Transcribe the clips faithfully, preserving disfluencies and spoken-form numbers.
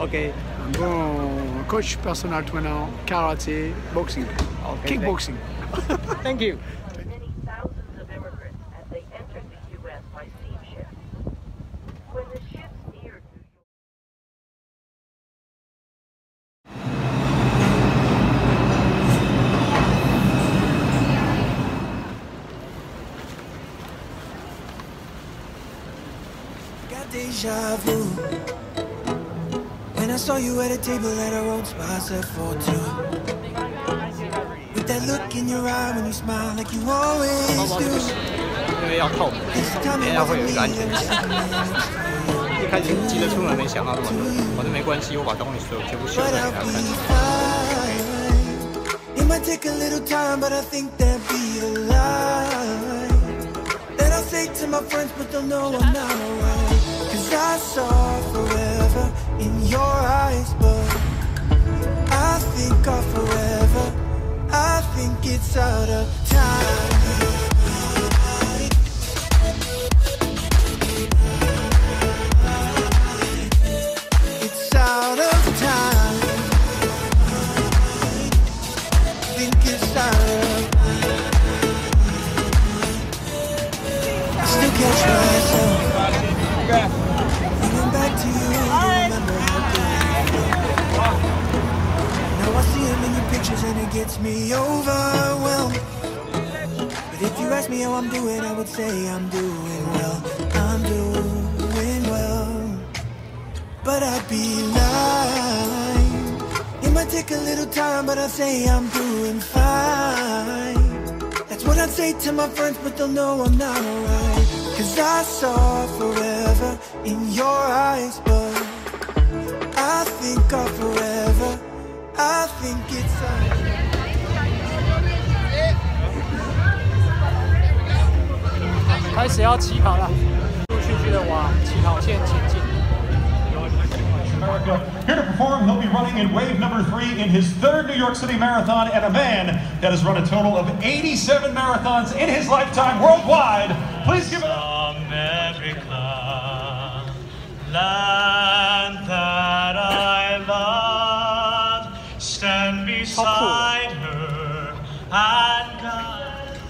Okay. I'm going to coach personal trainer, karate, boxing, okay, kickboxing. Thank you. Many thousands of immigrants as they entered the U S by steamship. When the ships neared New York. Got deja vu when I saw you at a table at our old spot set for two. With that look in your eye when you smile like you always do. 因为要透，等一下会有一个安全性。一开始急着出门，没想到那么多，反正没关系，我把东西所有全部修正给他看。 It might take a little time, but I think they'll be the lie that I'll say to my friends, but they'll know I'm not alright. Cause I saw forever in your eyes, but I think of forever. I think it's out of time. It's out of time. I think it's out of time. I still catch myself thinking back to you. Remember how good you felt. Now I see him in your pictures and it gets me overwhelmed. But if you ask me how I'm doing, I would say I'm doing well. I'm doing well, but I'd be lying. It might take a little time, but I'd say I'm doing fine. That's what I'd say to my friends, but they'll know I'm not alright. Cause I saw forever in your eyes, but I think of forever. I think it's out. 开始要起跑了，陆陆续续的往起跑线前进。 Here to perform, he'll be running in wave number three in his third New York City Marathon, and a man that has run a total of eighty-seven marathons in his lifetime worldwide. Please give it up. America, land that I love, stand beside her and guide.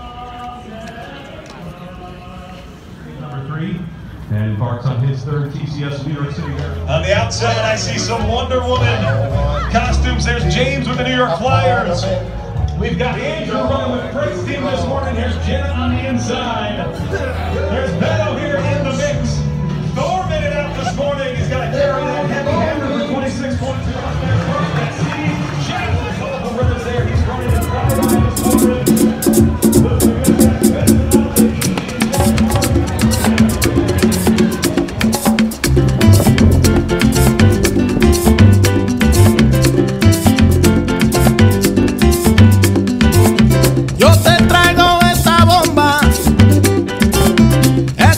Number three, and embarks on his third T C S New York City Marathon. On the outside, I see some Wonder Woman costumes. There's James with the New York Flyers. We've got Andrew running with Frank's team this morning. Here's Jenna on the inside. There's Beto here in the mix. Thor made it out this morning. He's got to carry that heavy hammer with twenty-six point two out there. First, that's Steve James with Colorful Rivers there. He's running in front of this morning. Yo te traigo esta bomba,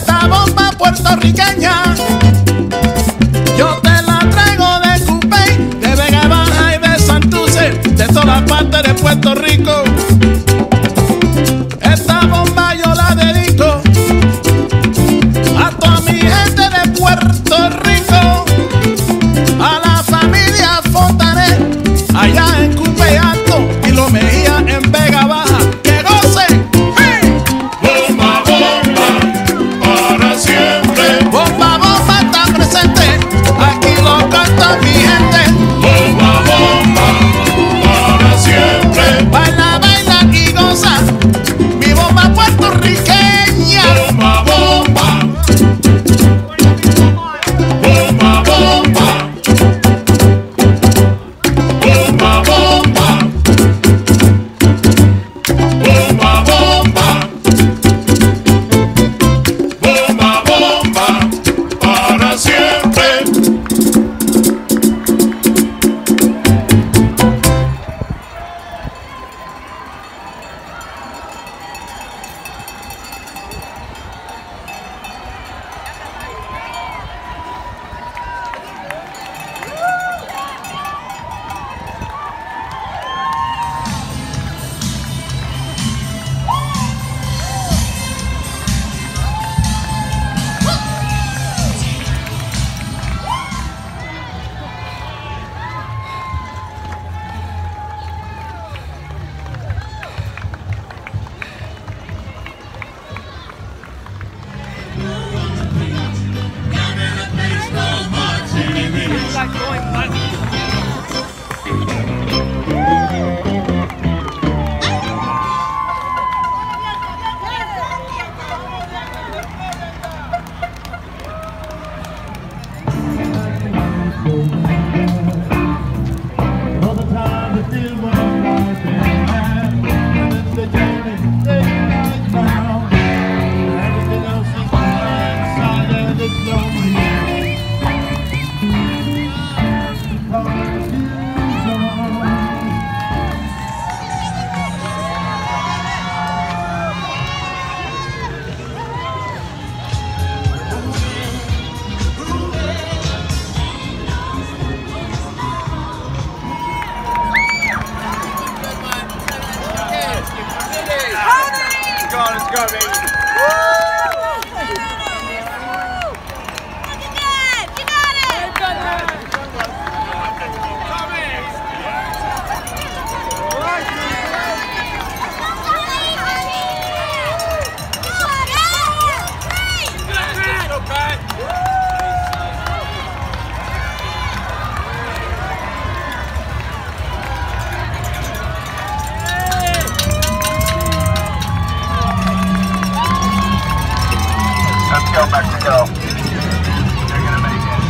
Let's go, Mexico. They're gonna make it.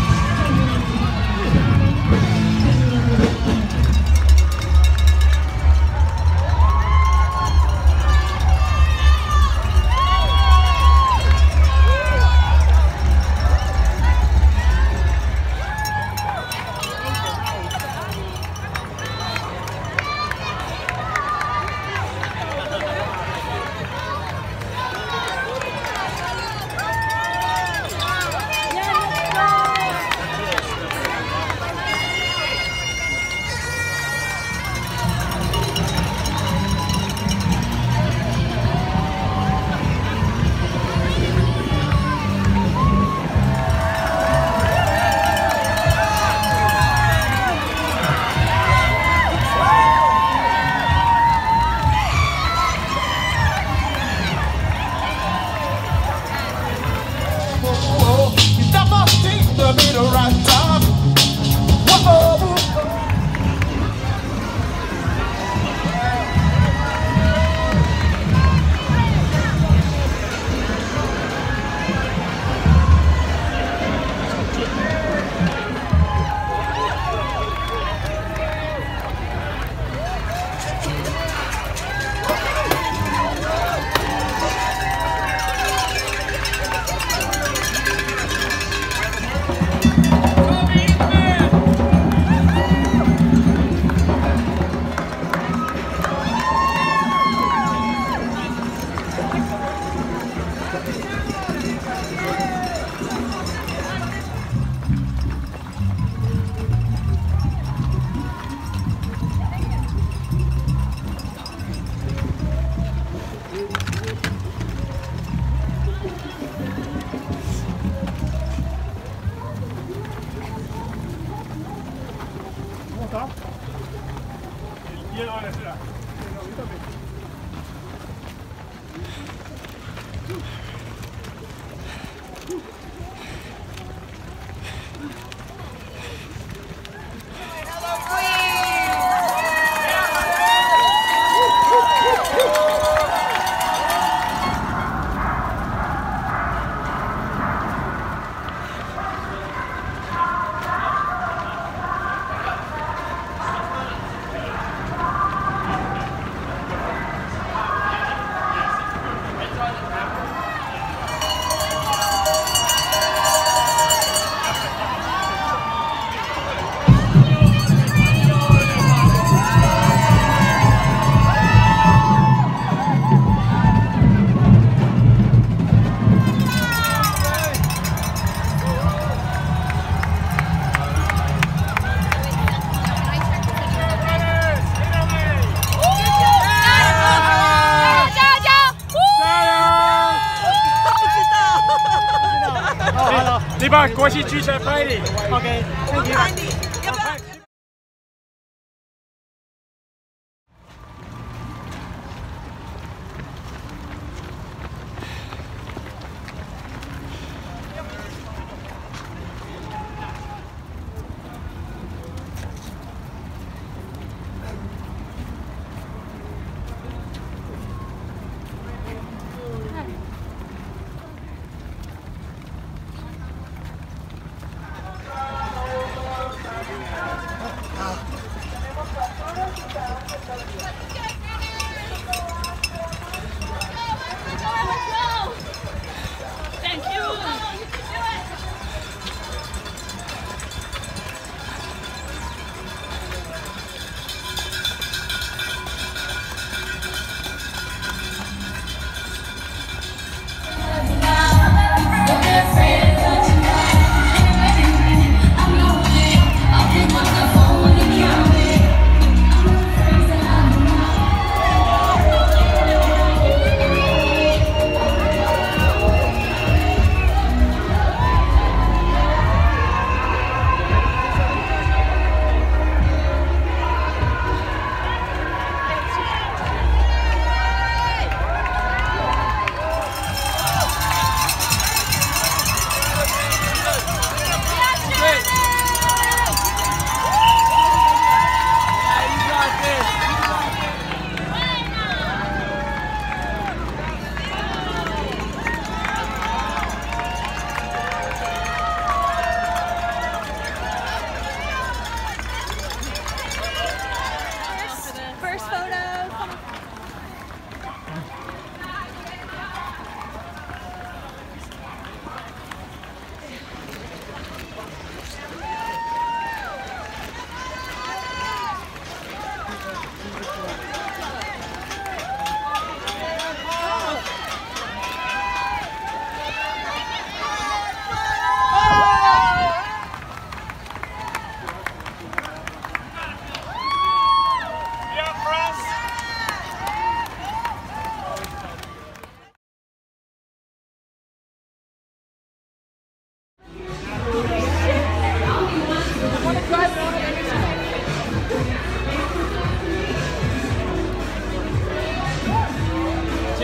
你把国旗举起来拍你 ，OK， 我拍你，要不要？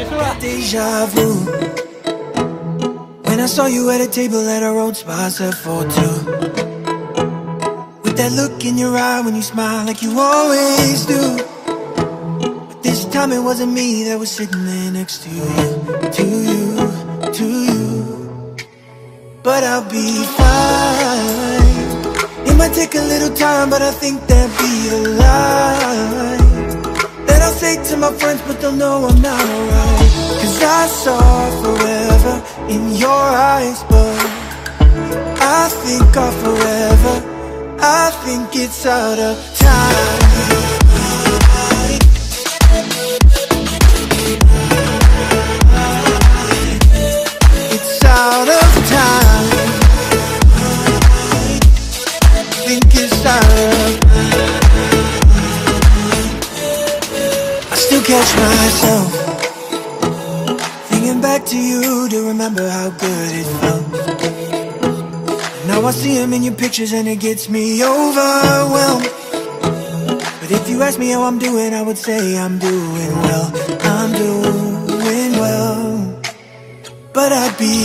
束了。 Deja vu. When I saw you at a table at our old spot set for two. With that look in your eye when you smile like you always do. But this time it wasn't me that was sitting there next to you, to you, to you. But I'll be fine. It might take a little time, but I think that'll be the line that I'll say to my friends, but they'll know I'm not alright. Cause I saw forever in your eyes, but I think of forever, I think it's out of time. It's out of time. I think it's out of I still catch myself thinking back to you to remember how good it felt. Now I see him in your pictures and it gets me overwhelmed. But if you ask me how I'm doing, I would say I'm doing well. I'm doing well. But I'd be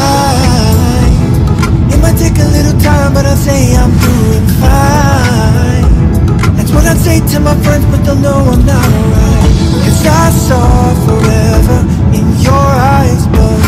lying. It might take a little time, but I'd say I'm doing fine. That's what I'd say to my friends, but they'll know I'm not alright. Cause I saw forever in your eyes, but